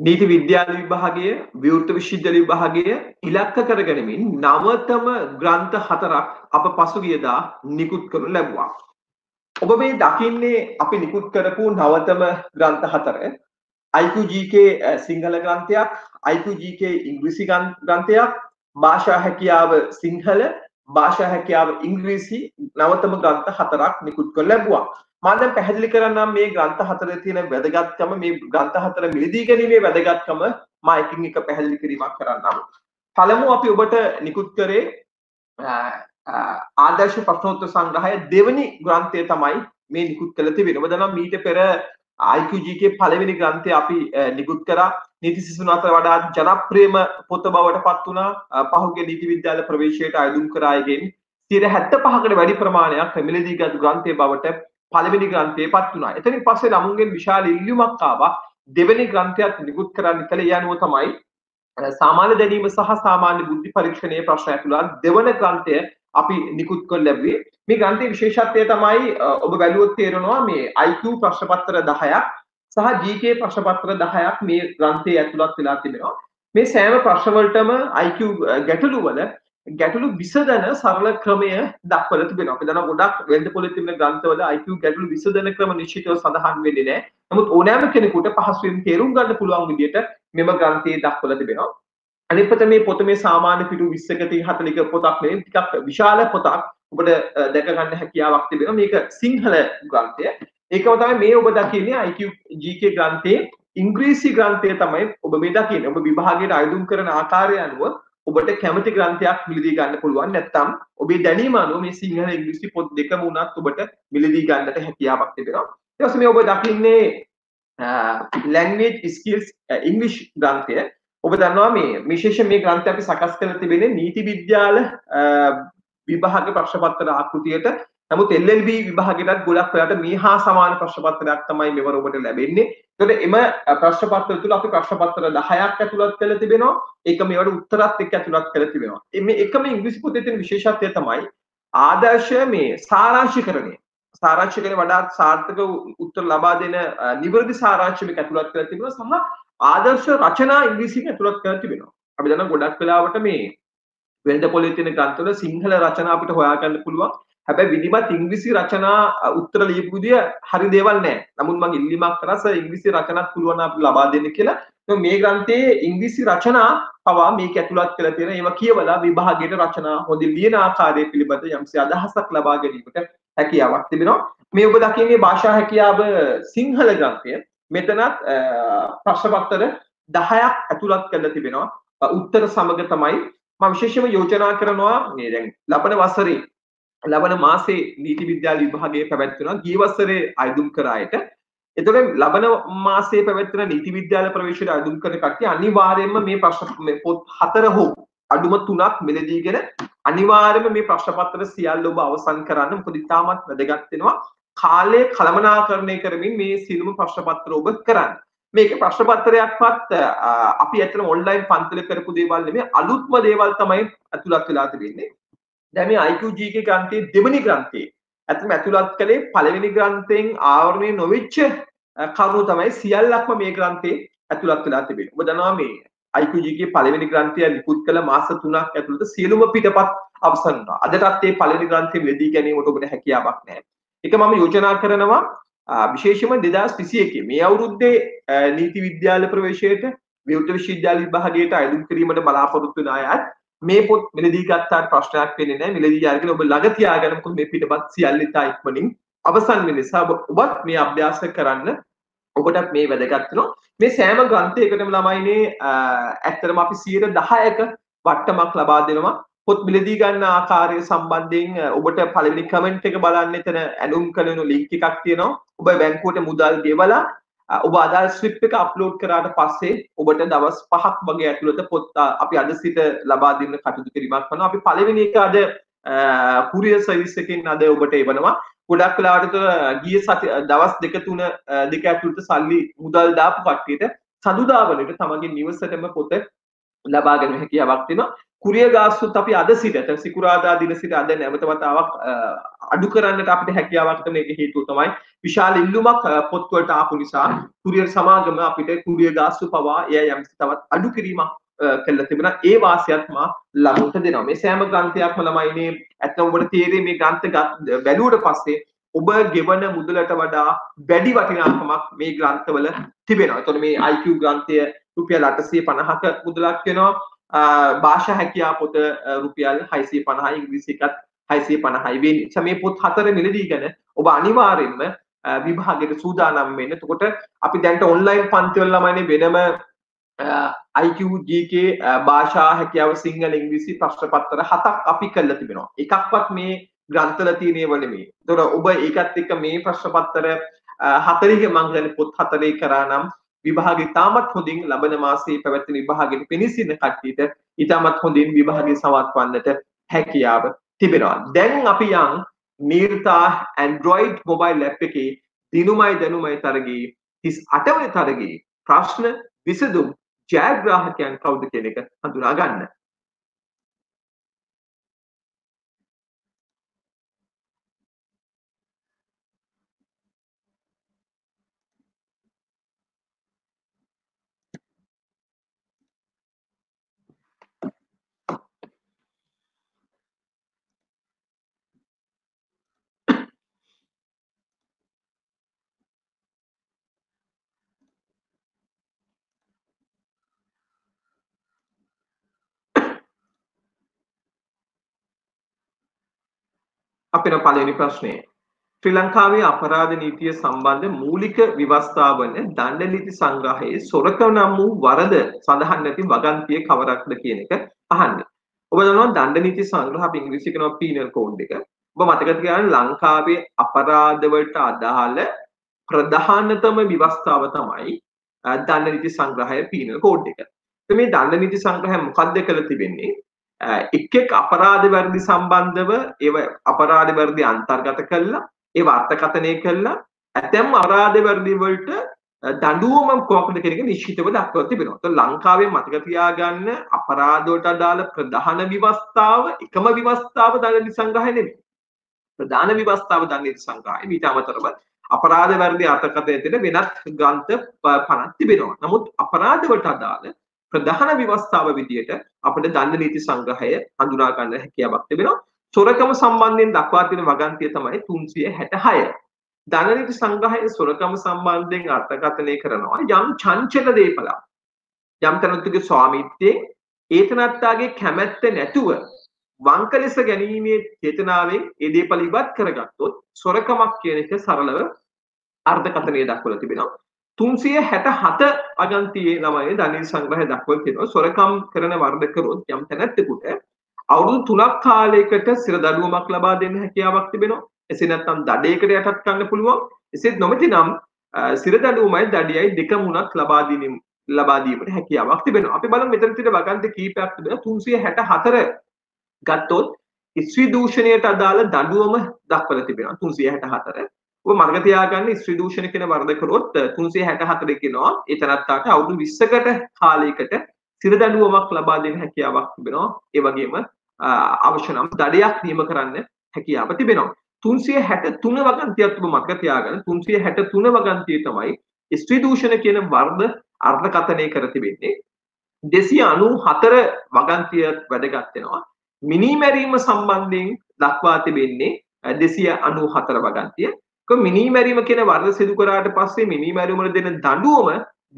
නීති විද්‍යාල විභාගය, විවෘත විශ්වවිද්‍යාල විභාගය ඉලක්ක කරගනිමින් නවතම ග්‍රන්ථ 4ක් අප පසුගියදා නිකුත් කරනු ලැබුවා. ඔබ මේ දකින්නේ අපි නිකුත් කරපු නවතම ග්‍රන්ථ 4 IQGK සිංහල ග්‍රන්ථයක්, IQGK ඉංග්‍රීසි ග්‍රන්ථයක්, භාෂා හැකියාව සිංහල, භාෂා හැකියාව ඉංග්‍රීසි නවතම ග්‍රන්ථ 4ක් නිකුත් කරලා ලැබුවා. මම දැන් පැහැදිලි කරන්නම් මේ ග්‍රන්ථ 4 තියෙන වැදගත්කම, මේ ග්‍රන්ථ 4 මිලදී ගැනීමේ වැදගත්කම මම එකින් එක පැහැදිලි කිරීමක් කරන්නම්. පළමුව අපි ඔබට නිකුත් කරේ ආදර්ශ ප්‍රශ්නෝත්තර සංග්‍රහය දෙවැනි ග්‍රන්ථය තමයි මේ නිකුත් කළ තිබෙන්නේ. ඔබ දන්නවා මීට පෙර IQGK පළවෙනි ග්‍රන්ථය අපි නිකුත් කරා. නීති සිසුන් අතර වඩා ජනප්‍රියම පොත බවට පත් වුණා. පහුගිය නීති විද්‍යාල ප්‍රවේශයට අයදුම් කර අයගෙන් 75%කට වැඩි ප්‍රමාණයක් මිලදීගත් ග්‍රන්ථය බවට පළවෙනි ග්‍රන්ථයේ පත් වුණා. එතනින් පස්සේ ළමුන්ගෙන් විශාල ඉල්ලුමක් ආවා දෙවෙනි ග්‍රන්ථයත් නිකුත් කරන්න කියලා. ඒ අනුව තමයි සාමාන්‍ය දැනීම සහ සාමාන්‍ය බුද්ධි පරීක්ෂණයේ ප්‍රශ්න ඇතුළත් දෙවන ග්‍රන්ථය අපි නිකුත් කර ලැබුවේ. මේ ග්‍රන්ථයේ විශේෂත්වය තමයි ඔබ බැලුවොත් තේරෙනවා මේ IQ ප්‍රශ්න පත්‍ර 10ක් සහ GK ප්‍රශ්න පත්‍ර 10ක් මේ ග්‍රන්ථයේ ඇතුළත් වෙලා තිබෙනවා. මේ සෑම ප්‍රශ්න වලටම IQ ගැටළු වල ගැටළු විසඳන සරල ක්‍රමය දක්වලා තිබෙනවා. අපි දන්නවා ගොඩක් වෙළඳ පොලේ තිබෙන ග්‍රන්ථවල IQ ගැටළු විසඳන ක්‍රම නිශ්චිතව සඳහන් වෙන්නේ නැහැ. නමුත් ඕනෑම කෙනෙකුට පහසුවෙන් තේරුම් ගන්න පුළුවන් විදිහට මෙම ග්‍රන්ථයේ දක්වලා තිබෙනවා. අනිත් පැත්ත මේ පොත මේ සාමාන්‍ය පිටු 20ක 30 40ක පොතක් නෙවෙයි, ටිකක් විශාල පොතක්. ඔබට දැක ගන්න හැකියාවක් තිබෙනවා. මේක සිංහල ග්‍රන්ථය. ඒකම තමයි මේ ඔබ දකින්නේ IQ GK ග්‍රන්ථයේ ඉංග්‍රීසි ග්‍රන්ථය තමයි ඔබ මේ දකින්නේ. ඔබ විභාගයට අයදුම් කරන ආකාරය අනුව ඔබට කැමති ග්‍රන්ථයක් මිලදී ගන්න පුළුවන්. නැත්නම් ඔබේ දැනීම අනුව මේ සිංහල ඉංග්‍රීසි පොත් දෙකම උනත් ඔබට මිලදී ගන්නට හැකියාවක් තිබෙනවා. ඊට පස්සේ මේ ඔබ දකින්නේ language skills English ග්‍රන්ථය. ඔබ දන්නවා මේ විශේෂයෙන් මේ ග්‍රන්ථය අපි සකස් කරලා තිබෙන්නේ නීති විද්‍යාල විභාග ප්‍රශ්න පත්‍ර ආකෘතියට. නමුත් LLB විභාගයටත් ගොඩක් වෙලාට මේ හා සමාන ප්‍රශ්න පත්‍රයක් තමයි මෙවර ඔබට ලැබෙන්නේ. ඒකට එම ප්‍රශ්න පත්‍ර තුල අපි ප්‍රශ්න පත්‍ර 10ක් ඇතුළත් කරලා තිබෙනවා. ඒක මේවට උත්තරත් එක්ක ඇතුළත් කරලා තිබෙනවා. මේ එකම ඉංග්‍රීසි පොතේ තියෙන විශේෂත්වය තමයි ආදර්ශ මේ සාරාංශීකරණය. සාරාංශීකරණය වඩාත් සාර්ථක උත්තර ලබා දෙන නිවැරදි සාරාංශ මේක ඇතුළත් කරලා තිබෙනවා. සහ ආදර්ශ රචනා ඉංග්‍රීසියෙන් ඇතුළත් කරලා තිබෙනවා. අපි දන්නා ගොඩක් වෙලාවට මේ වෙළඳ පොලේ තියෙන ග්‍රන්ථවල සිංහල රචනා අපිට හොයාගන්න පුළුවන්. හැබැයි විධිමත් ඉංග්‍රීසි රචනා උත්තර ලියපු විදිය හරි දේවල් නැහැ. නමුත් මම ඉල්ලීමක් කරා සර් ඉංග්‍රීසි රචනාත් පුළුවන් අපිට ලබා දෙන්න කියලා. මේ ග්‍රන්ථයේ ඉංග්‍රීසි රචනා පවා මේක ඇතුළත් කරලා තියෙන ඒවා කියවලා විභාගයට රචනා හොඳින් ලියන ආකාරය පිළිබඳ යම්සේ අදහසක් ලබා ගැනීමට හැකියාවක් තිබෙනවා. මේ ඔබ දකින්නේ භාෂා හැකියාව සිංහල ග්‍රන්ථය. මෙතනත් ප්‍රශ්න පත්‍ර 10ක් ඇතුළත් කරලා තිබෙනවා. උත්තර සමග තමයි මම විශේෂයෙන්ම යෝජනා කරනවා මේ දැන් ලබන මාසේ නීති විද්‍යාල විභාගයේ පැවැත්වෙනවා. ගිය වසරේ අයදුම් කර අයට. එතකොට ලබන මාසයේ පැවැත්වෙන නීති විද්‍යාල ප්‍රවේශයට අයදුම් කරන කට්ටිය අනිවාර්යයෙන්ම මේ ප්‍රශ්න මේ පොත් 4 හෝ අඩුම 3ක් මිලදීගෙන අනිවාර්යයෙන්ම මේ ප්‍රශ්න පත්‍ර සියල්ල ඔබ අවසන් කරන්න. මොකද ඉතාමත් වැදගත් වෙනවා. කාලය කළමනාකරණය කරමින් මේ සියලුම ප්‍රශ්න පත්‍ර ඔබ කරන්න. මේක ප්‍රශ්න පත්‍රයක්වත් අපි ඇත්තටම ඔන්ලයින් පන්තිල කරපු දේවල් නෙමෙයි, අලුත්ම දේවල් තමයි ඇතුළත් වෙලා තිබෙන්නේ. දැන් මේ IQGK ග්‍රන්ථයේ දෙවෙනි ග්‍රන්ථයේ ඇත්තටම ඇතුළත් කළේ පළවෙනි ග්‍රන්ථයෙන් ආවරණය නොවෙච්ච කරුණු තමයි සියල්ලක්ම මේ ග්‍රන්ථයේ ඇතුළත් වෙලා තිබෙන්නේ. ඔබ දන්නවා මේ IQGK පළවෙනි ග්‍රන්ථය නිකුත් කළ මාස 3ක් ඇතුළත සියලුම පිටපත් අවසන් වුණා. අදටත් මේ පළවෙනි ග්‍රන්ථය වෙදී ගැනීමට ඔබට හැකියාවක් නැහැ. ඒක මම යෝජනා කරනවා විශේෂයෙන්ම 2021 මේ අවුරුද්දේ නීති විද්‍යාල ප්‍රවේශයට විවෘත විශ්වවිද්‍යාල විභාගයට අයදුම් කිරීමට බලාපොරොත්තු වෙන අයත් මේ පොත් මිලදී ගත්තාට ප්‍රශ්නයක් වෙන්නේ නැහැ. මිලදී අරගෙන ඔබ ළඟ තියාගන්න. මොකද මේ පිටපත් සියල්ල ඉතා ඉක්මනින් අවසන් වෙන නිසා ඔබත් මේ අභ්‍යාස කරන්න. ඔබටත් මේ වැදගත් වෙනවා. මේ සෑම ග්‍රන්ථයකටම ළමයිනේ ඇත්තටම අපි 10%ක වට්ටමක් ලබා දෙනවා. පොත් මිලදී ගන්න ආකාරය සම්බන්ධයෙන් ඔබට පළවෙනි කමෙන්ට් එක බලන්න එතන ඇනුම් කරන ලින්ක් එකක් තියෙනවා. ඔබ බැංකුවට මුදල් ගෙවලා ඔබ අදාළ ස්ලිප් එක අප්ලෝඩ් කරාට පස්සේ ඔබට දවස් 5ක් වගේ ඇතුළත පොත් අපි අද සිට ලබා දෙන්න කටයුතු කිරීමක් කරනවා. අපි පළවෙනි එක අද කුරියර් සර්විස් එකෙන් අද ඔබට එවනවා. ගොඩක් වෙලාවට ගිය දවස් 2-3 ඇතුළත සල්ලි මුදල් දාපු කට්ටියට සඳුදා වලට තමන්ගේ නිවසටම පොත ලබා ගැනීම හැකියාවක් තියෙනවා. කුරියර් ගාස්තුත් අපි අද සිට සිකුරාදා දින සිට අද නැවත වතාවක් අඩු කරන්නට අපිට හැකියාවක් තියෙන එක හේතුව තමයි විශාල ඉල්ලුමක් පොත් වලට ආපු නිසා කුරියර් සමාගම අපිට කුරියර් ගාස්තු පවා එය යම් තවත් අඩු කිරීමක් කළා තිබුණා. ඒ වාසියත් මා ළමුන්ට දෙනවා. මේ සෑම ග්‍රන්ථයක්ම ළමයිනේ ඇත්තම ඔබට තේරෙන්නේ මේ ග්‍රන්ථ බැලුවට පස්සේ ඔබ ගෙවන මුදලට වඩා වැඩි වටිනාකමක් මේ ග්‍රන්ථවල තිබෙනවා. එතකොට මේ IQ ග්‍රන්ථය රුපියල් 850ක මුදලක් වෙනවා. භාෂා හැකියා පොත රුපියල් 650යි, ඉංග්‍රීසි එකත් 650යි වෙන්නේ. මේ පොත් හතර මිලදීගෙන ඔබ අනිවාර්යෙන්ම විභාගයට සූදානම් වෙන්න. එතකොට අපි දැන්ට ඔන්ලයින් පන්තිවල ළමයිනේ වෙනම IQ GK භාෂා හැකියාව සිංහල ඉංග්‍රීසි ප්‍රශ්න පත්‍ර 7ක් අපි කරලා තිබෙනවා. එකක්වත් මේ ග්‍රන්ථවල තියෙන ඒවා නෙමෙයි. එතකොට ඔබ ඒකත් එක්ක මේ ප්‍රශ්න පත්‍ර 40 මම කියන්නේ පොත් 4 කරා නම් විභාගේ තාමත් හොඳින් ලබන මාසයේ පැවැත්වෙන විභාගෙට පිනිසින කට්ටියට ඊටමත් හොඳින් විභාගේ සමත්වන්නට හැකියාව තිබෙනවා. දැන් අපි යම් නිර්තා Android mobile app එකේ දිනුමයි දැනුමයි තරගයේ 38 වෙනි තරගයේ ප්‍රශ්න විසඳුම් ජයග්‍රාහකයන් කවුද කියන එක හඳුනා ගන්න. අපේ පළවෙනි ප්‍රශ්නේ ශ්‍රී ලංකාවේ අපරාධ නීතිය සම්බන්ධ මූලික ව්‍යවස්ථා වන දණ්ඩ නීති සංග්‍රහයේ සොරකම් නම් වූ වරද සඳහන් නැති වගන්තිය කවරක්ද කියන එක අහන්නේ. ඔබ දන්නවා දණ්ඩ නීති සංග්‍රහ අපි ඉංග්‍රීසි කියනවා පීනල් කෝඩ් එක. ඔබ මතක තියාගන්න ලංකාවේ අපරාධ වලට අදාළ ප්‍රධානතම ව්‍යවස්ථාව තමයි දණ්ඩ නීති සංග්‍රහය පීනල් කෝඩ් එක. මේ දණ්ඩ නීති සංග්‍රහය මොකක්ද කියලා තිබෙන්නේ? එක් අපරාධ වර්ධි සම්බන්ධව ඒව අපරාධ වර්ධි අන්තර්ගත කළා ඒ අර්ථකථනය කළා ඇතැම් අපරාධ වර්ධි වලට දඬුවම කොහොමද කියන එක නිශ්චිතව දක්වලා තිබෙනවා. તો ලංකාවේ මතක තියාගන්න අපරාධ වලට අදාළ ප්‍රධාන ව්‍යවස්ථාව එකම ව්‍යවස්ථාව දඬු නීති සංග්‍රහය නෙමෙයි. ප්‍රධාන ව්‍යවස්ථාව දඬු නීති සංග්‍රහය. ඊට අමතරව අපරාධ වර්ධි අර්ථකථනයට වෙනත් ග්‍රන්ථ 50ක් තිබෙනවා. නමුත් අපරාධ වලට අදාළ ප්‍රධාන ව්‍යවස්ථාව විදියට අපිට දණ්ඩ නීති සංග්‍රහය හඳුනා ගන්න හැකියාවක් තිබෙනවා. සොරකම සම්බන්ධයෙන් දක්වා තියෙන වගන්තිය තමයි 366. දණ්ඩ නීති සංග්‍රහයේ සොරකම සම්බන්ධයෙන් අර්ථකථනය කරනවා යම් චංචල දේපලක්. යම් තැනකගේ ස්වාමිත්වයෙන් ඒතනත්තාගේ කැමැත්ත නැතුව වංක ලෙස ගැනීමේ චේතනාවෙන් ඒ දේපල ඉවත් කරගත්තොත් සොරකමක් කියන එක සරලව අර්ථකථනය දක්වලා තිබෙනවා. 367 අගන්තියේ ළමයි දණ්ඩ නීති සංග්‍රහය දක්වලා තියෙනවා සොරකම් කරන වරද කරොත් යම් තැනැත්තෙකුට අවුරුදු 3ක් කාලයකට සිර දඬුවමක් ලබා දෙන්න හැකියාවක් තිබෙනවා. එසේ නැත්නම් දඩයකට යටත් කරන්න පුළුවන්. එසේත් නොමැතිනම් සිර දඬුවමයි දඩයයි දෙකම උනත් ලබා දීමට හැකියාවක් තිබෙනවා. අපි බලමු මෙතන තියෙන වගන්ති කීපයක් තිබෙනවා. 364 ගත්තොත් ස්ත්‍රී දූෂණයට අදාළ දඬුවම දක්වලා තිබෙනවා 364. ඔබ මතක තියාගන්න ස්ත්‍රී දූෂණ කියන වරද කරොත් 364 කියනවා ඒ තනත්තාට අවුරුදු 20කට කාලයකට සිර දඬුවමක් ලබා දෙන්න හැකියාවක් තිබෙනවා. ඒ වගේම අවශ්‍ය නම් දඩයක් නියම කරන්න හැකියාව තිබෙනවා. 363 වගන්තියත් ඔබ මතක තියාගන්න 363 වගන්තිය තමයි ස්ත්‍රී දූෂණ කියන වරද අර්ථකථනය කර තිබෙන්නේ. 294 වගන්තිය වැදගත් වෙනවා. මිනීමැරීම සම්බන්ධයෙන් දක්වා තිබෙන්නේ 294 වගන්තිය. මිනීමැරීම කියන වරද සිදු කරාට පස්සේ මිනීමැරීම වල දෙන දඬුවම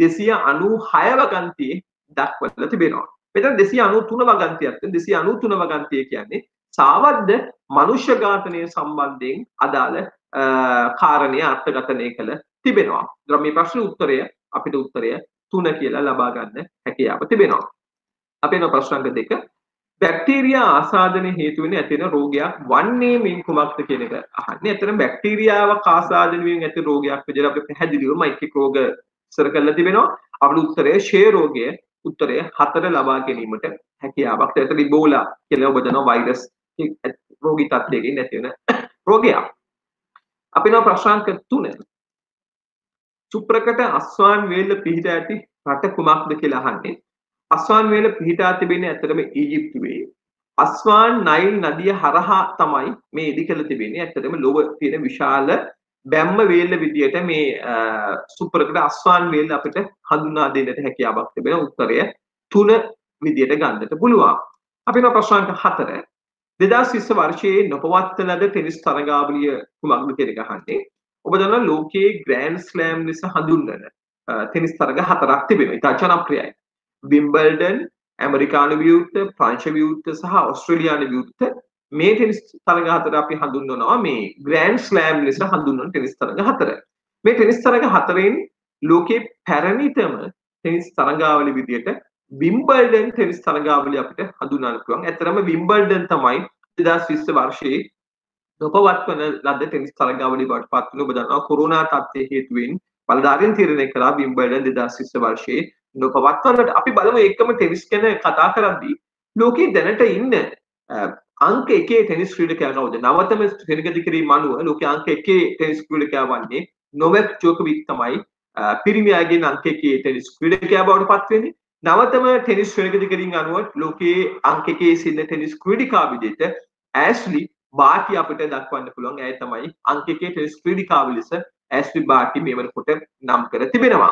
296 වගන්තියේ දක්වලා තිබෙනවා. මෙතන 293 වගන්තියක් තියෙනවා. 293 වගන්තිය කියන්නේ සාවද්ද මනුෂ්‍ය ඝාතනය සම්බන්ධයෙන් අදාළ කාරණේ අර්ථකථනය කළ තිබෙනවා. මේ ප්‍රශ්න උත්තරය අපිට උත්තරය 3 කියලා ලබා ගන්න හැකියාව තිබෙනවා. අපේ නෝ ප්‍රශ්න අංක 2 බැක්ටීරියා ආසාදනය හේතු වෙන ඇතිවන රෝගයක් වන්නේ මේ කුමක්ද කියන එක අහන්නේ. ඇත්තටම බැක්ටීරියාවක් ආසාදනය වීම ඇති රෝගයක් විදිහට අපිට පැහැදිලිවම මයික්‍රෝ රෝග ඉස්සර කරලා තිබෙනවා. අපේ උත්තරය ෂේ රෝගය උත්තරය 4 ලබා ගැනීමට හැකියාවක්. ඒකට ඉබෝලා කියලා ඔබ දන්නවා වෛරස් රෝගී තත්ත්වයකින් නැති වෙන රෝගයක්. අපි නෝ ප්‍රශ්නාංක 3 සුප්‍රකට අස්වාන් වේල පිහිට ඇති රට කුමක්ද කියලා අහන්නේ. අස්වාන් වේල පිහිටා තිබෙන්නේ ඇත්තටම ඊජිප්තුවේ. අස්වාන් නයිල් නදිය හරහා තමයි මේ ඉදි කළ තිබෙන්නේ. ඇත්තටම ලොව තියෙන විශාල බැම්ම වේල්ල විදියට මේ සුපරකට අස්වාන් වේල්ල අපිට හඳුනා දෙන්නට හැකියාවක් තිබෙන උත්තරය 3 විදියට ගන්නට පුළුවන්. අපි යන ප්‍රශ්න අංක 4. 2020 වර්ෂයේ නොපවත්වන ලද ටෙනිස් තරගාවලිය කුමක්ද කියන එක අහන්නේ. ඔබ දන්නවා ලෝකයේ ග්‍රෑන්ඩ් ස්ලෑම් ලෙස හඳුන්වන ටෙනිස් තරග 4ක් තිබෙනවා. ඉතා ජනප්‍රියයි. විම්බල්ඩන්, ඇමරිකානු විවෘත, ප්‍රංශ විවෘත සහ ඕස්ට්‍රේලියානු විවෘත මේ ටෙනිස් තරග 4 අපි හඳුන්වනවා මේ ග්‍රෑන්ඩ් ස්ලෑම් ලෙස හඳුන්වන ටෙනිස් තරග 4. මේ ටෙනිස් තරග 4න් ලෝකයේ පැරණිතම ටෙනිස් තරගාවලිය විදියට විම්බල්ඩන් ටෙනිස් තරගාවලිය අපිට හඳුන්වන්න පුළුවන්. ඇත්තරම විම්බල්ඩන් තමයි 2020 වර්ෂයේ නොපවත්වන ලද ටෙනිස් තරගාවලිය බවට පත් වෙන. ඔබ දන්නවා කොරෝනා තත්ත්වයේ හේතුවෙන් බලධාරීන් තීරණය කළා විම්බල්ඩන් 2020 වර්ෂයේ නොපවත්වන්නට. අපි බලමු ඒකම ටෙනිස් ගැන කතා කරද්දී ලෝකයේ දැනට ඉන්න අංක 1 ටෙනිස් ක්‍රීඩකයා කවුද? නවතම ශ්‍රේණිගත කිරීම අනුව ලෝකයේ අංක 1 ටෙනිස් ක්‍රීඩකයා වන්නේ නොවැක් ජෝකෝවිච් තමයි. පිරිමි අයගෙන් අංක 1 ටෙනිස් ක්‍රීඩකයා බවට පත් වෙන්නේ. නවතම ටෙනිස් ශ්‍රේණිගත කිරීම අනුව ලෝකයේ අංක 1 සිටින ටෙනිස් ක්‍රීඩිකා විදිහට ඇෂ්ලි බාටි අපිට දක්වන්න පුළුවන්. ඇය තමයි අංක 1 ටෙනිස් ක්‍රීඩිකාව ලෙස ඇෂ්ලි බාටි මේ වෙනකොට නම් කර තිබෙනවා.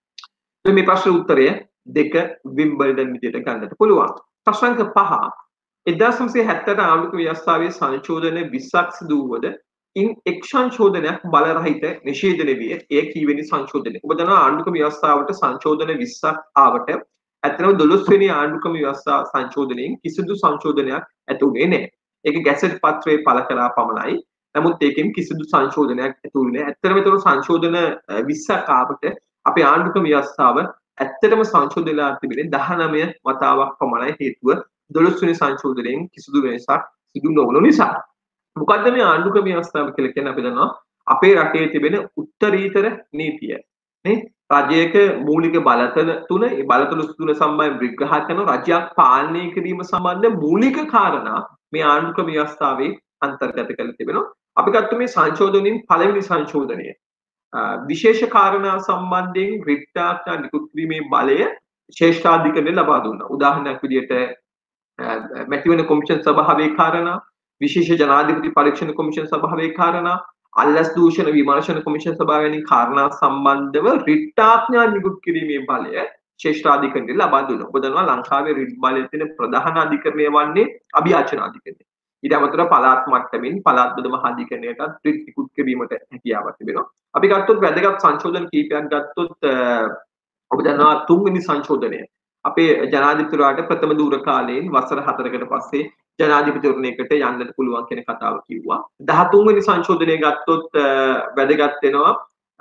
මේ ප්‍රශ්න උත්තරය 2 විම්බල්ඩන් විදිහට ගන්නට පුළුවන්. ප්‍රශ්න අංක 5. 1970 ආණ්ඩුක්‍රම ව්‍යවස්ථාවේ සංශෝධන 20ක් සිදු වුවද ඉන් එක් සංශෝධනයක් බලරහිත නිෂේධනය විය. ඒ කීවෙනි සංශෝධනය? ඔබ දන්නවා ආණ්ඩුක්‍රම ව්‍යවස්ථාවට සංශෝධන 20ක් ආවට ඇත්තටම 12 වෙනි ආණ්ඩුක්‍රම ව්‍යවස්ථා සංශෝධනයෙන් කිසිදු සංශෝධනයක් ඇතුළේ නැහැ. ඒක ගැසට් පත්‍රයේ පළ කළා පමණයි. නමුත් ඒකෙන් කිසිදු සංශෝධනයක් ඇතුළේ නැහැ. ඇත්තටම ඒතර සංශෝධන 20ක් ආවට අපේ ආණ්ඩුක්‍රම ව්‍යවස්ථාව ඇත්තටම සංශෝධනලා තිබෙන්නේ 19 වතාවක් පමණයි. හේතුව 12 වෙනි සංශෝධනයෙන් කිසිදු වෙනසක් සිදු නොවුණු නිසා. මොකද්ද මේ ආණ්ඩුක්‍රම ව්‍යවස්ථාව කියලා කියන්නේ? අපි දන්නවා අපේ රටේ තිබෙන උත්තරීතර නීතිය. නේ? රජයක මූලික බලතල තුන, ඒ බලතල තුන සම්බන්ධ විග්‍රහ කරන රජයක් පාලනය කිරීම සම්බන්ධ මූලික කාරණා මේ ආණ්ඩුක්‍රම ව්‍යවස්ථාවේ අන්තර්ගත කරලා තිබෙනවා. අපි ගත්ත මේ සංශෝධනයෙන් පළවෙනි සංශෝධනය විශේෂ කාරණා සම්බන්ධයෙන් රිට් ආඥා නිකුත් කිරීමේ බලය ශ්‍රේෂ්ඨාධිකරණය ලබා දුන්නා. උදාහරණයක් විදිහට මැතිවරණ කොමිෂන් සභාවේ කාරණා, විශේෂ ජනාධිපති පරීක්ෂණ කොමිෂන් සභාවේ කාරණා, අල්ලස් දූෂණ විමර්ශන කොමිෂන් සභාව වැනි කාරණා සම්බන්ධව රිට් ආඥා නිකුත් කිරීමේ බලය ශ්‍රේෂ්ඨාධිකරණය ලබා දුන්නා. ඔබ දන්නවා ලංකාවේ රිට් බලය තියෙන ප්‍රධාන අධිකරණය වන්නේ අභියාචන අධිකරණය. ඊට අමතරව පළාත් මට්ටමින් පළාත් බෙද මහ අධිකරණයටත් රිට් නිකුත් කිරීමට හැකියාවක් තිබෙනවා. අපි ගත්තොත් වැදගත් සංශෝධන කීපයක් ගත්තොත් ඔබ දන්නවා 3 වෙනි සංශෝධනය අපේ ජනාධිපතිවරයාට ප්‍රථම දූර කාලයෙන් වසර 4කට පස්සේ ජනාධිපතිවරණයකට යන්නට පුළුවන් කියන කතාව කිව්වා. 13 වෙනි සංශෝධනය ගත්තොත් වැදගත් වෙනවා.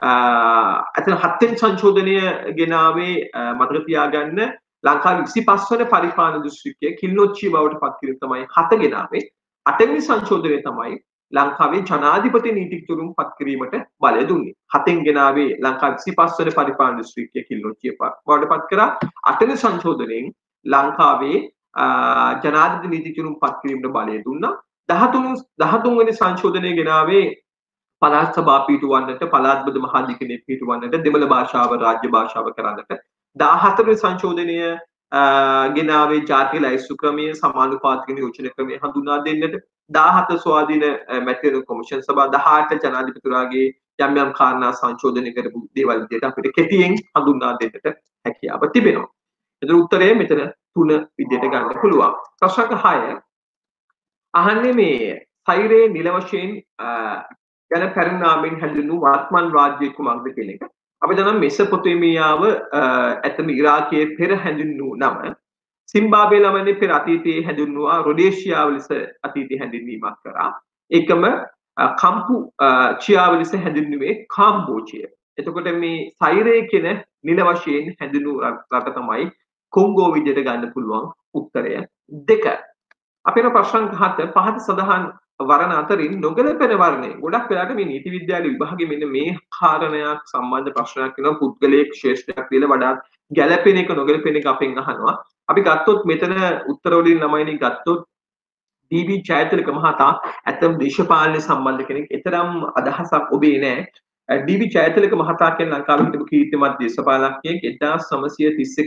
අතන 7 වෙනි සංශෝධනය ගෙනාවේ මතක තියාගන්න ලංකාවේ 25 වන පරිපාලන දිස්ත්‍රික්කයේ කිල්ලොච්චිය බවට පත් කිරීම තමයි 7 ගෙනාවේ. 8 වෙනි සංශෝධනය තමයි ලංකාවේ ජනාධිපති නීතිඥවරුන් පත් කිරීමට බලය දුන්නේ. 7න් ගෙනාවේ ලංකාවේ 25 වන පරිපාලන දිස්ත්‍රික්කයේ කිල්ලොච්චිය බවට පත් කරා. 8 වෙනි සංශෝධනයෙන් ලංකාවේ ජනාධිපති නීතිඥවරුන් පත් කිරීමට බලය දුන්නා. 13 වෙනි සංශෝධනය ගෙනාවේ පළාත් සභා පිටුවන්නට, පළාත් බෙද මහ අධිකරණය පිටුවන්නට, දෙමළ භාෂාව රාජ්‍ය භාෂාව කරන්නට. 14 වෙනි සංශෝධනය ගෙනාවේ ජාතික ලැයිස්තු ක්‍රමය, සමානුපාතික නියෝජන ක්‍රමය හඳුනා දෙන්නට. 17 ස්වාධීන මැතිවරණ කොමිෂන් සභාව, 18 ජනාධිපතිතුමාගේ යම් යම් කාරණා සංශෝධනය කරපු දේවල් විදිහට අපිට කෙටියෙන් හඳුනා දෙන්නට හැකියාව තිබෙනවා. ඒතර උත්තරය මෙතන 3 විදිහට ගන්න පුළුවන්. ප්‍රශ්න 6 අහන්නේ මේ සෛරේ නිල වශයෙන් යන පරිණාමයෙන් හැඳින්වූ වර්තමාන රාජ්‍ය කුමක්ද කියන එක. අපි දන්නවා මෙසොපොතේමියාව ඇතම ඉරාකයේ පෙර හැඳින්වූ නම, සිම්බාබ්වේ ළමනේ පෙර අතීතයේ හැඳින්වුවා රොඩේෂියාව ලෙස අතීතයේ හැඳින්වීමක් කරා. ඒකම කම්පු චියාව ලෙස හැඳින්වුවේ කාම්බෝජිය. එතකොට මේ සෛරේ කියන නිල වශයෙන් හැඳින්වූ රට තමයි කොංගෝ විදිහට ගන්න පුළුවන් උත්තරය 2. අපේ ප්‍රශ්න 7 පහත සඳහන් වර්ණ අතරින් නොගැලපෙන වර්ණය. ගොඩක් වෙලාට මේ නීති විද්‍යාල විභාගයේ මෙන්න මේ කාරණයක් සම්බන්ධ ප්‍රශ්නයක් වෙනවා. පුද්ගලයෙක් ශ්‍රේෂ්ඨයක් කියලා වඩාත් ගැලපෙන එක නොගැලපෙන එක අපෙන් අහනවා. අපි ගත්තොත් මෙතන උත්තර වලින් ළමයිනි ගත්තොත් ඩී.බී. ජයතිලක මහතා ඇතම් දේශපාලන සම්බන්ධ කෙනෙක්. ඒතරම් අදහසක් ඔබේ නෑ. ඩී.බී. ජයතිලක මහතා කියන ලංකාවේ හිටපු කීර්තිමත් දේශපාලනඥයෙක් 1931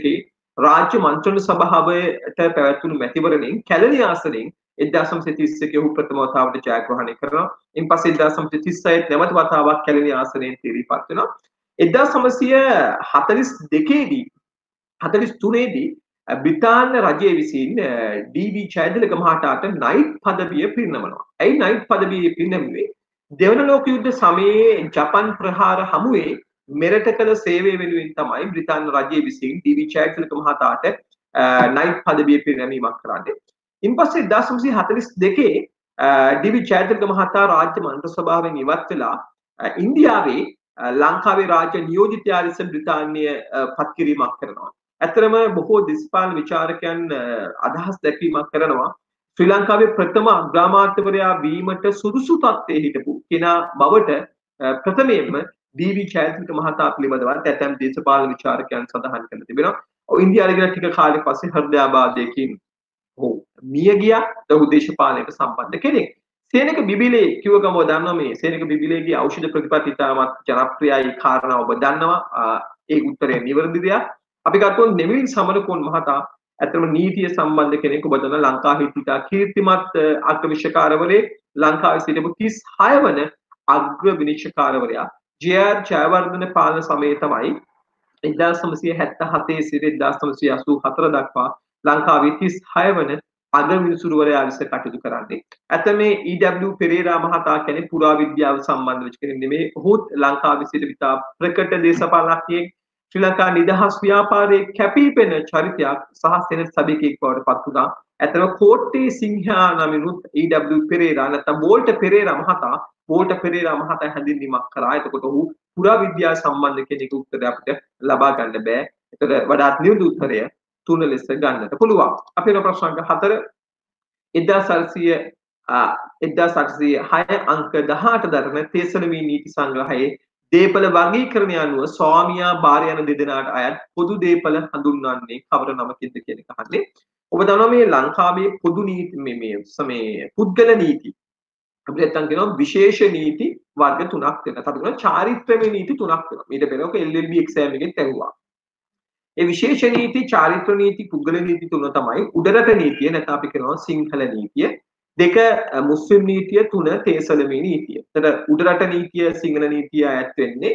රාජ්‍ය මන්ත්‍රණ සභාවට පැවැත්වුණු මැතිවරණයෙන් කැලණි ආසනයෙන් 1931 ඔහු ප්‍රථම වතාවට ජයග්‍රහණය කරනවා. ඉන්පස්සේ 1936 නැවත වතාවක් කැලණි ආසනයෙන් තීරීපත් වෙනවා. 1942 දී 43 දී බ්‍රිතාන්‍ය රජය විසින් ඩී.වී. ජයතිලක මහතාට නයිට් පදවිය පිරිනමනවා. ඇයි නයිට් පදවිය පිරිනැමුවේ? දෙවන ලෝක යුද්ධ සමයේ ජපන් ප්‍රහාර හමුවේ මෙරට කළ සේවය වෙනුවෙන් තමයි බ්‍රිතාන්‍ය රජය විසින් ඩී.වී. ජයතිලක මහතාට නයිට් පදවිය පිරිනැමීමක් කරන්නේ. ඉන්පස්සේ 1942 ඩී.වී. ජයතිලක මහතා රාජ්‍ය මන්ත්‍ර සභාවෙන් ඉවත් වෙලා ඉන්දියාවේ ලංකාවේ රාජ්‍ය නියෝජිතයා ලෙස බ්‍රිතාන්‍ය පත් කිරීමක් කරනවා. ඇතරම බොහෝ දේශපාලන විචාරකයන් අදහස් දැක්වීමක් කරනවා ශ්‍රී ලංකාවේ ප්‍රථම අග්‍රාමාත්‍යවරයා වීමට සුදුසු තත්ත්වයේ හිටපු කෙනා බවට ප්‍රථමයෙන්ම ඩී.වී. ජයතිලක මහතා පිළිබඳව ඇතැම් දේශපාලන විචාරකයන් සඳහන් කරලා තිබෙනවා. ඉන්දියාවේ ගිහින් ටික කාලෙක පස්සේ හෘදයාබාධයකින් මිය ගියා. ඔහු දේශපාලනයට සම්බන්ධ කෙනෙක්. සේනක බිබිලේ කිව්ව ගම ඔබ දන්නවා මේ සේනක බිබිලේගේ ඖෂධ ප්‍රතිපත්ති ඉතාමත් ජනප්‍රියයි කාරණා ඔබ දන්නවා. ඒ උත්තරය නිවැරදි දෙයක්. අපි ගත්තොත් නෙවිල් සමරකෝන් මහතා ඇත්තම නීතිය සම්බන්ධ කෙනෙක්. ඔබ දන්නා ලංකාවේ හිටියා කීර්තිමත් අග්‍ර විනිශ්චයකාරවරයෙක්. ලංකාවේ සිටපු 36 වන අග්‍ර විනිශ්චයකාරවරයා ජේ.ආර්. ජයවර්ධන පාලන සමයේ තමයි 1977 සිට 1984 දක්වා ලංකාවේ 36 වන අග්‍ර විනිසුරුවරයා ලෙස කටයුතු කරන්නේ. ඇත්ත මේ ඊ.ඩබ්ලිව්. පෙරේරා මහතා කියන්නේ පුරාවිද්‍යාව සම්බන්ධ වෙච්ච කෙනෙක් නෙමෙයි. ඔහුත් ලංකාවේ සිට විතා ප්‍රකට දේශපාලනඥයෙක්. ශ්‍රී ලංකා නිදහස් ව්‍යාපාරයේ කැපිපෙන චරිතයක් සහ සෙනට් සභිකයෙක් බවට පත් වුණා. ඇත්තම කෝට්ටේ සිංහා නමිනුත් ඊ.ඩබ්ලිව්. පෙරේරා නැත්නම් බෝල්ට පෙරේරා මහතා හැඳින්වීමක් කරා. එතකොට ඔහු පුරාවිද්‍යාව සම්බන්ධ කෙනෙකු උත්තරය අපිට ලබා ගන්න බෑ. ඒතර වඩාත් නියුදු උත්තරය 3 ලෙස ගන්නට පුළුවන්. අපි යන ප්‍රශ්න අංක 4 1806 අංක 18 දරන තේසලමී නීති සංග්‍රහයේ දේපල වර්ගීකරණය අනුව ස්වාමියා භාර්ය යන දෙදෙනාට අයත් පොදු දේපල හඳුන්වන්නේ කවර නමකින්ද කියන එක අහන්නේ. ඔබ දන්නවා මේ ලංකාවේ පොදු නීති මේ පුද්ගල නීති අපිට නැත්තම් කියනවා විශේෂ නීති වර්ග 3ක් වෙනවා. අපි කියනවා චාරිත්‍රාත්මක නීති 3ක් වෙනවා. ඊට පෙර ඔක LLB එක්සෑම් එකෙන් ඇහුවා. ඒ විශේෂ නීති, චාරිත්‍ර නීති, පුද්ගල නීති තුන තමයි උඩරට නීතිය නැත්නම් අපි කියනවා සිංහල නීතිය. දෙක මුස්ලිම් නීතිය, තුන තේසලමී නීතිය. එතන උඩරට නීතිය, සිංහල නීතිය ඈත් වෙන්නේ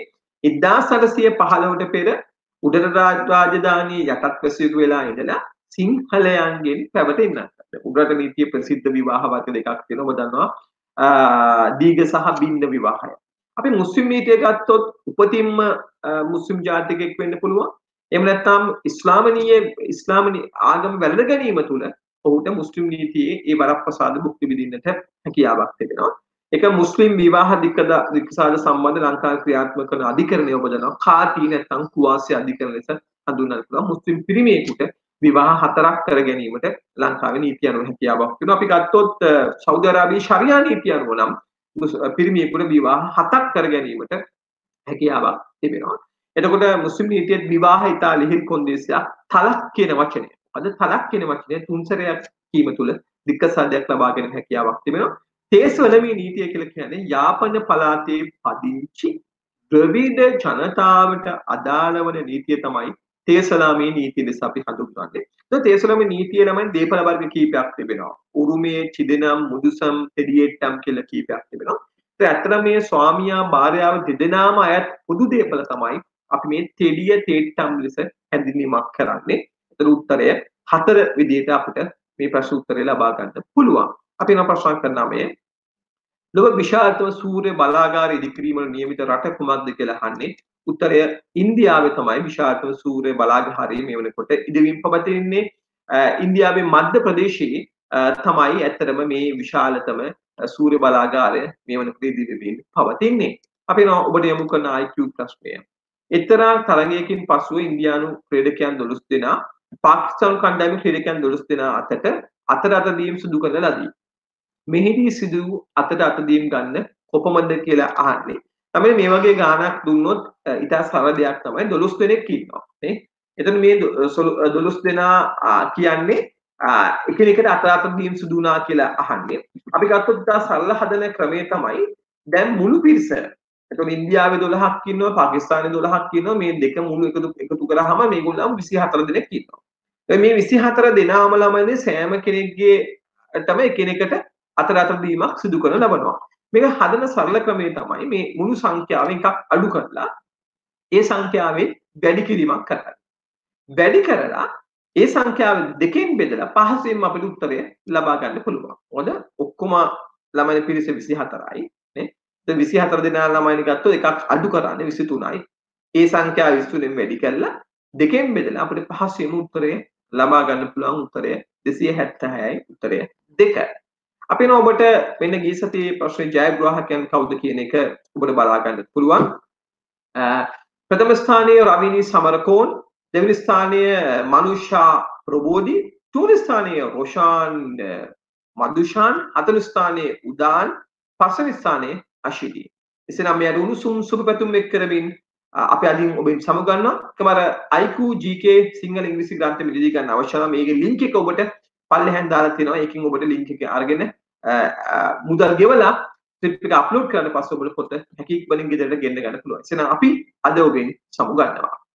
1815ට පෙර උඩරට රාජධානිය යටත් වැසියු වෙලා ඉඳලා සිංහලයන්ගෙන් පැවතෙන්නත්. උඩරට නීතිය ප්‍රසිද්ධ විවාහ වර්ග දෙකක් තියෙනවා. ඔබ දන්නවා දීඝ සහ බින්ද විවාහය. අපි මුස්ලිම් නීතිය ගත්තොත් උපතින්ම මුස්ලිම් ජාතිකයෙක් වෙන්න පුළුවන්. එහෙම නැත්නම් ඉස්ලාම ආගම වැළඳ ගැනීම තුළ ඔහුට මුස්ලිම් නීතියේ ඒ වරප්‍රසාද භුක්ති විඳින්නට හැකියාවක් තිබෙනවා. ඒක මුස්ලිම් විවාහ දික්කසාද සම්බන්ධ ලංකාවේ ක්‍රියාත්මක කරන අධිකරණය ඔබ දන්නවා කාටි නැත්නම් කුවාසි අධිකරණ ලෙස හඳුන්වන්න පුළුවන්. මුස්ලිම් පිරිමියෙකුට විවාහ 4ක් කර ගැනීමට ලංකාවේ නීතිය අනුව හැකියාවක් තියෙනවා. අපි ගත්තොත් සෞදි අරාබියේ ශරියා නීතිය අනුව නම් පිරිමියෙකුට විවාහ 7ක් කර ගැනීමට හැකියාවක් තිබෙනවා. එතකොට මුස්ලිම් නීතියේ විවාහ ඉතා ලිහිල් කොන්දේසියක් තලක් කියන වචනය. අද තලක් කියන වචනය තුන්සරයක් කීම තුළ දික්කසාදයක් ලබා ගැනීම හැකියාවක් තිබෙනවා. තේසලමී නීතිය කියලා කියන්නේ යාපන පළාතේ පදිංචි ද්‍රවිඩ ජනතාවට අදාළ වන නීතිය තමයි තේසලමී නීතිය ලෙස අපි හඳුන්වන්නේ. ඒත් තේසලමී නීතිය නම් දේපල වර්ග කීපයක් තිබෙනවා. උරුමයේ චිදනම් මුදුසම් තෙඩියෙට්ටම් කියලා කීපයක් තිබෙනවා. ඒ ඇත්තට මේ ස්වාමියා භාර්යාව දෙදෙනාම අයත් පොදු දේපල තමයි අපි මේ තෙඩිය තෙට්ටම් ලෙස හැඳින්වීමක් කරන්නේ. ඒතර උත්තරය 4 විදිහට අපිට මේ ප්‍රශ්න උත්තරය ලබා ගන්න පුළුවන්. අපි යන ප්‍රශ්න අංක 9 ලොව විශාලතම සූර්ය බලාගාර ඉදිකිරීම නියමිත රට කුමක්ද කියලා අහන්නේ. උත්තරය ඉන්දියාවේ තමයි විශාලතම සූර්ය බලාගාරය මේ වෙනකොට ඉදිවීම පවතින්නේ. ඉන්දියාවේ මධ්‍ය ප්‍රදේශයේ තමයි ඇත්තටම මේ විශාලතම සූර්ය බලාගාරය මේ වෙනකොට ඉදිවීම පවතින්නේ. අපි ඔබට යොමු කරන IQ ප්‍රශ්නය. එක්තරා තරගයකින් පසුව ඉන්දියානු ක්‍රීඩකයන් 12 දෙනා පාකිස්තානු කණ්ඩායමේ ක්‍රීඩකයන් 12 දෙනා අතට අතදීම් සිදු කරන ලදී. මෙහිදී සිදු අතදීම් ගන්න කොපමණද කියලා අහන්නේ. තමයි මේ වගේ ගාණක් දුන්නොත් ඊට සරල දෙයක් තමයි 12 දෙනෙක් ඉන්නවා. නේ? එතන මේ 12 දෙනා කියන්නේ එකිනෙකට අතදීම් සිදු වුණා කියලා අහන්නේ. අපි ගත්තොත් ඊට සරල හදන ක්‍රමය තමයි දැන් මුළු පිරිස. එතකොට ඉන්දියාවේ 12ක් ඉන්නවා, පාකිස්තානයේ 12ක් ඉන්නවා. මේ දෙක මුළු එකතු කරාම මේගොල්ලෝ 24 දෙනෙක් ඉන්නවා. මේ 24 දෙනාම ළමයිනේ සෑම කෙනෙක්ගේ තමයි එකිනෙකට අතර දීමක් සිදු කරන ලබනවා. මේක හදන සරල ක්‍රමය තමයි මේ මුළු සංඛ්‍යාවෙන් එකක් අඩු කරලා ඒ සංඛ්‍යාවෙන් වැඩි කිරීමක් කරන්න. වැඩි කරලා ඒ සංඛ්‍යාව දෙකෙන් බෙදලා පහසුවෙන්ම අපිට උත්තරය ලබා ගන්න පුළුවන්. මොකද ඔක්කොම ළමයි පිරිස 24යි නේ. ඒ 24 දෙනා ළමයින් ගත්තොත් එකක් අඩු කරන්නේ 23යි. ඒ සංඛ්‍යාව 23න් වැඩි කරලා දෙකෙන් බෙදලා අපිට පහසුවෙන්ම උත්තරය ලබා ගන්න පුළුවන්. උත්තරය 276යි. උත්තරය 2. අපි නෝ ඔබට මෙන්න ගිය සතියේ ප්‍රශ්නේ ජයග්‍රාහකයන් කවුද කියන එක ඔබට බලා ගන්න පුළුවන්. ප්‍රථම ස්ථානයේ රවිනී සමරකෝන්, දෙවනි ස්ථානයේ මනුෂා ප්‍රබෝධි, තුන්වෙනි ස්ථානයේ රොෂාන් මදුෂාන්, හතරවෙනි ස්ථානයේ උදාන්, පස්වෙනි ස්ථානයේ අශිදී. එසේනම් මේ උණුසුම් සුබ පැතුම් එක් කරමින් අපි අදින් ඔබෙන් සමුගන්නවා. කමර IQ GK සිංහල ඉංග්‍රීසි ග්‍රන්ථ මිලදී ගන්න අවශ්‍ය නම් මේකේ link එක ඔබට පල්ලෙහෙන් දාලා තියෙනවා. ඒකෙන් ඔබට link එක අරගෙන මුදල් ගෙවලා ට්‍රිප් එක අප්ලෝඩ් කරලා පස්සේ ඔබට පොත හැකි වලින් ගෙදරට ගෙන්න ගන්න පුළුවන්. එසේනම් අපි අද ඔබෙන් සමුගන්නවා.